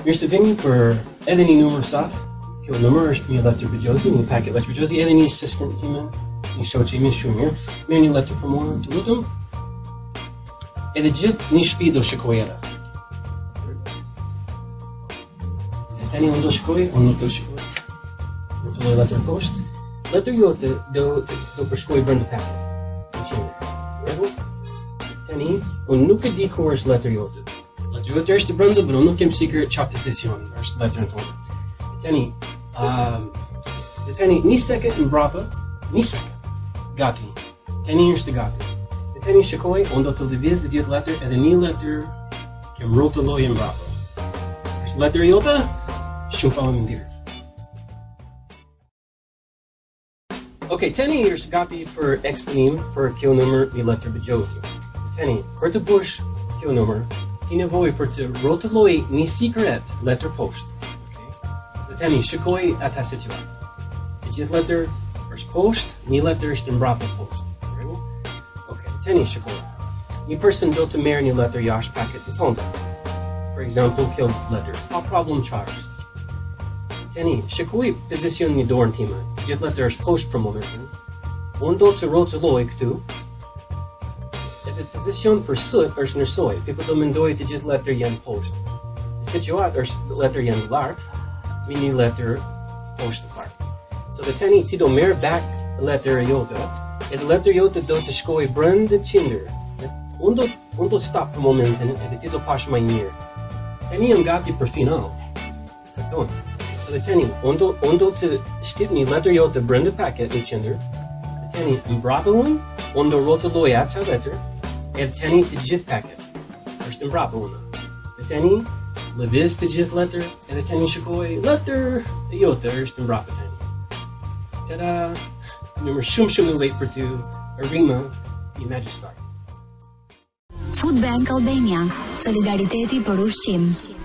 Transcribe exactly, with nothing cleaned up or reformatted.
Mirë se vini për edhe një numër sot. Kjo numër është një letër bëgjozi, një paket letër bëgjozi, edhe një assistant time, një shoqë ime shumë mirë. Mirë një letër për mua, të lutem. Edhe gjithë një shtëpi do shikoj edhe. E tani unë do shikoj, unë nuk do shikoj. Nuk do letër poshtë. Letër jote do, do përshkoj brenda paket. Tani, unë nuk e di ku është letër jote. Letër jote është brenda, por unë nuk kem sigur çfarë pozicion është letrën tonë. Tani, um, tani një sekond mbrapa, një sekond. Gati. Tani është gati. Tani shikoj, unë do të lëviz gjithë letër edhe një letër kem rrotulloj mbrapa. Është letër jote? Shumë faleminderit. Okej, tani është gati për eksponim për kjo numër një letër bëgjozi. Tani, për të bësh kjo numër, ti nevojë për të rrotulloj një sikret letër poshtë. Dhe tani, shikoj ata situatë. E gjithë letër është poshtë, një letër është mbrapa poshtë. Okej, tani shikoj. Një person do të merë një letër jashtë paketit tonë. For example, kjo letër. Pa problem qarë është. Tani, shikoj pozicion një dorën time. Gjithë letër është poshtë për momentin. Unë do të rrotulloj këtu. Edhe pozicion për sot është në soj. People do mendoj të gjithë letër janë poshtë. Në situatë është letër janë lartë. Vi një letër poshtë lartë. So dhe tani ti do merë back letër jote, edhe letër jote do të shkoj brenda qindër. Unë do, unë do stop për momentin, edhe ti do pash më mirë. Tani jam gati për final. Këton. Edhe tani, unë do, unë do të shtip një letër jote brenda paket në qindër. Edhe tani, mbrapa unë, unë do rrotulloj atë letër, edhe tani të gjithë paket. është mbrapa unë. Edhe tani, lëviz të gjithë letër, edhe tani shikoj letër e jote është mbrapa tani. Tada! Numër shumë shumë i lejtë për të arrima i Magistar. Food Bank Albania, solidariteti për ushqim.